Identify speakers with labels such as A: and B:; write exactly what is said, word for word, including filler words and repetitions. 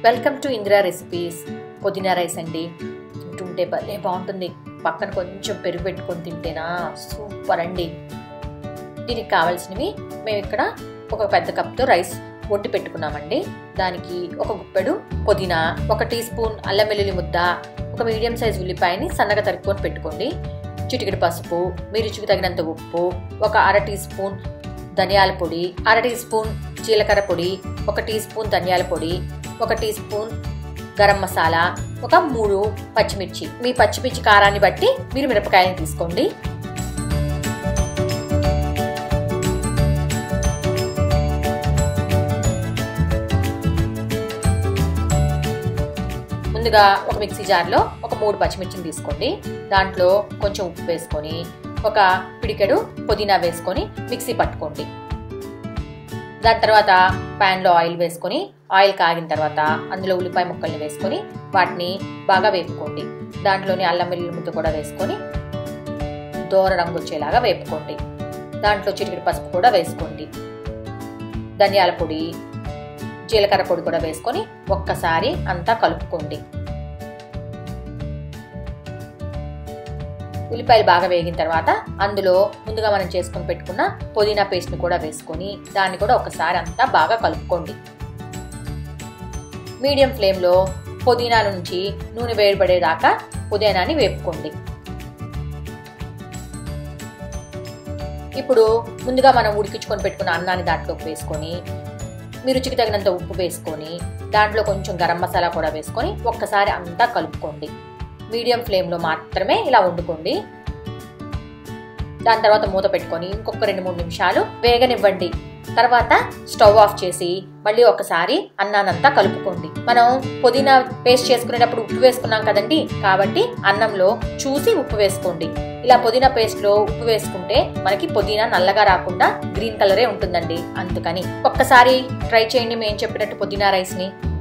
A: Welcome to Indira recipes. పుదీనా rice అండి. తింటుంటే భలే బాగుంటుంది. పక్కన కొంచెం పెరుగు పెట్టుకొని తింటేనా సూపర్ అండి. దీనికి కావాల్సినవి మేము ఇక్కడ ఒక పెద్ద కప్తో రైస్ వండి పెట్టుకున్నామండి. దానికి ఒక గుప్పెడు పుదీనా, ఒక టీ స్పూన్ అల్లం వెల్లుల్లి ముద్ద, ఒక మీడియం సైజ్ ఉల్లిపాయని సన్నగా తరుక్కొని పెట్టుకోండి. చిటికెడు పసుపు, మీ రుచికి తగినంత ఉప్పు, ఒక అర టీ స్పూన్ ధనియాల పొడి, అర టీ స్పూన్ జీలకర్ర పొడి, ఒక టీ స్పూన్ ధనియాల పొడి, ఒక టీ స్పూన్ గరం మసాలా, ఒక మూడు పచ్చిమిర్చి. మీ పచ్చిమిర్చి కారాన్ని బట్టి మీరు మిరపకాయని తీసుకోండి. ముందుగా ఒక మిక్సీ జార్లో ఒక మూడు పచ్చిమిర్చిని తీసుకోండి. దాంట్లో కొంచెం ఉప్పు వేసుకొని ఒక పిడికెడు పుదీనా వేసుకొని మిక్సీ పట్టుకోండి. దాని తర్వాత ప్యాన్లో ఆయిల్ వేసుకొని ఆయిల్ కాగిన తర్వాత అందులో ఉల్లిపాయ ముక్కల్ని వేసుకొని వాటిని బాగా వేపుకోండి. దాంట్లోని అల్లం వెల్లుల్లి ముద్ద కూడా వేసుకొని దోర రంగు వచ్చేలాగా వేపుకోండి. దాంట్లో చిటికెడు పసుపు కూడా వేసుకోండి. ధనియాల పొడి, జీలకర్ర పొడి కూడా వేసుకొని ఒక్కసారి అంతా కలుపుకోండి. ఉల్లిపాయలు బాగా వేగిన తర్వాత అందులో ముందుగా మనం చేసుకుని పెట్టుకున్న పుదీనా పేస్ట్ని కూడా వేసుకొని దాన్ని కూడా ఒకసారి అంతా బాగా కలుపుకోండి. మీడియం ఫ్లేమ్లో పుదీనా నుంచి నూనె వేడిపడేదాకా పుదీనాని వేపుకోండి. ఇప్పుడు ముందుగా మనం ఉడికించుకొని పెట్టుకున్న అన్నాన్ని దాంట్లోకి వేసుకొని మీ రుచికి తగినంత ఉప్పు వేసుకొని దాంట్లో కొంచెం గరం మసాలా కూడా వేసుకొని ఒక్కసారి అంతా కలుపుకోండి. మీడియం ఫ్లేమ్లో మాత్రమే ఇలా వండుకోండి. దాని తర్వాత మూత పెట్టుకొని ఇంకొక రెండు మూడు నిమిషాలు వేగనివ్వండి. తర్వాత స్టవ్ ఆఫ్ చేసి మళ్ళీ ఒకసారి అన్నానంతా కలుపుకోండి. మనం పుదీనా పేస్ట్ చేసుకునేటప్పుడు ఉప్పు వేసుకున్నాం కదండి, కాబట్టి అన్నంలో చూసి ఉప్పు వేసుకోండి. ఇలా పుదీనా పేస్ట్ లో ఉప్పు వేసుకుంటే మనకి పుదీనా నల్లగా రాకుండా గ్రీన్ కలరే ఉంటుందండి. అందుకని ఒక్కసారి ట్రై చేయండి మేము చెప్పినట్టు పుదీనా రైస్ ని.